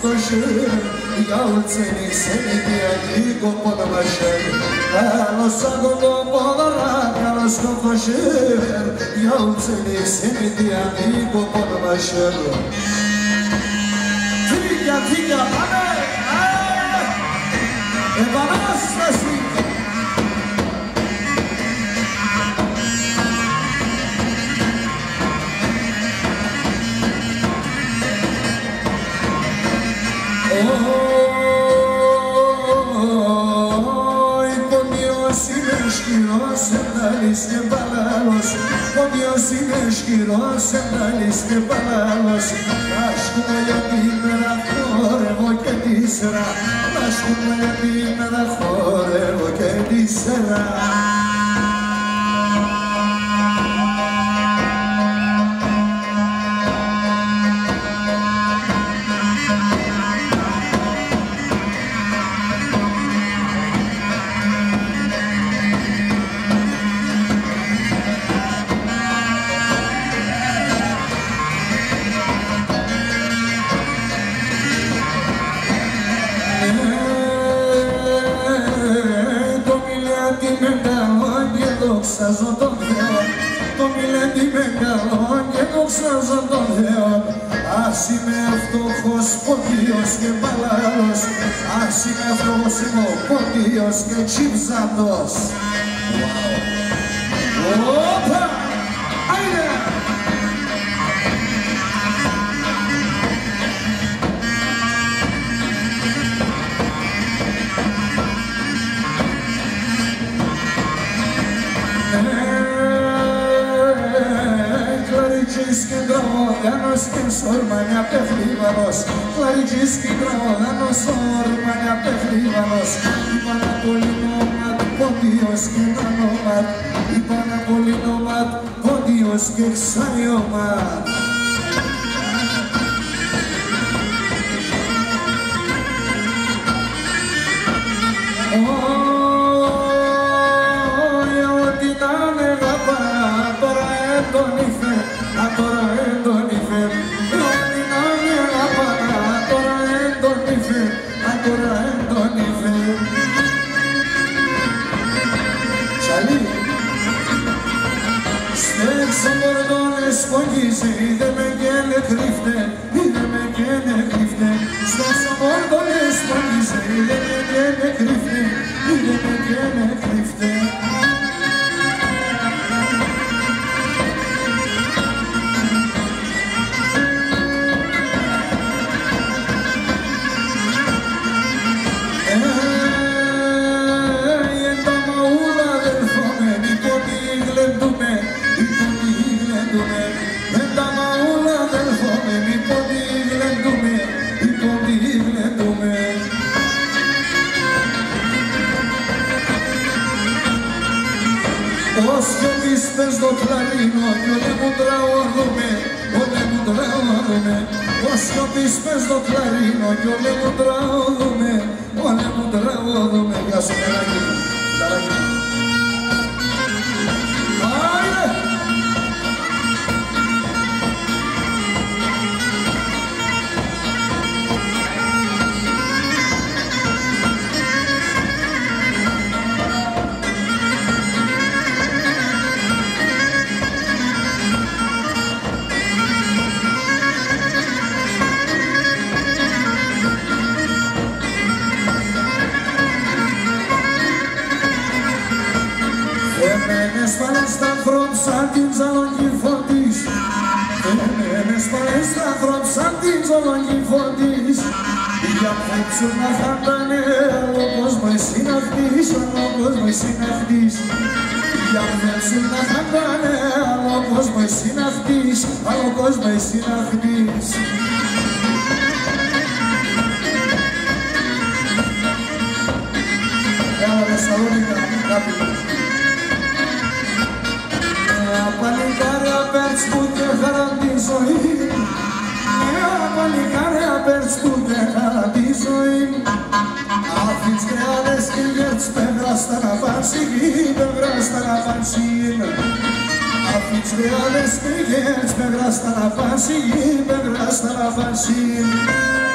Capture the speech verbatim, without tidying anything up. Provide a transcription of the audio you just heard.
σκοτώσουν για ουλτσένοι σε νηπιακή πονομασέρ. Καλώς σαν το πόδαρα, καλώς σκοτώσουν για ουλτσένοι σε νηπιακή πονομασέρ. Φύγια, φύγια, πάμε! Επανάσταση! Σεντάλης και παλάλος, ο Διός είναι ισχυρός, σεντάλης και παλάλος. Άσχομαι για την μέρα χορεύω και τέσσερα, άσχομαι για την μέρα χορεύω και τέσσερα. Δοξάζω τον Θεό, το μιλέντι μεγαλό και δοξάζω τον Θεό. Ας είμαι φτωχός, ποντίος και παλάλος, ας είμαι φτωχός, είμαι ο ποντίος και τσιψάτος. Οπα! Άιντε! Κλαριτζίσκι τραγωδάνος και σορμανιά πεφλίβανος, κλαριτζίσκι τραγωδάνος, σορμανιά πεφλίβανος. Είπαν απολυνόματ, πόντιος και νανόματ, είπαν απολυνόματ, πόντιος και ξαριόματ. Σπογγίζει, είδε με γένε κρύφτε, είδε με γένε κρύφτε. Στους αμόρδονες σπογγίζει, είδε με γένε κρύφτε, είδε με γένε κρύφτε. Όσο πες το κλαρίνο κι όλε μου τραγωδούμε, όλε μου τραγωδούμε. Όσο πες το κλαρίνο κι όλε μου τραγωδούμε, όλε μου τραγωδούμε. Γεια σου μεράκι μου, ταράκι μου. Εμένες πάλες στα θρόμ σαν την ζαλόγγι φωτής, εμένες πάλες στα θρόμ σαν την ζαλόγγι φωτής. Για πέτσου να χαντάνε, άλλο κόσμο εσύ να χτίς, άλλο κόσμο εσύ να χτίς. Για πέτσου να χαντάνε, άλλο κόσμο εσύ να χτίς, άλλο κόσμο εσύ να χτίς. Έλα Θεσσαλονίκα, αγάπη μου. Παλικάρια πέρτς που και χαρά τη ζωή, νέα παλικάρια πέρτς που και χαρά τη ζωή. Αφήνς κρεάδες και γέρτς πέγραστα να πάνσι, πέγραστα να πάνσι. Αφήνς κρεάδες και γέρτς πέγραστα να πάνσι, πέγραστα να πάνσι.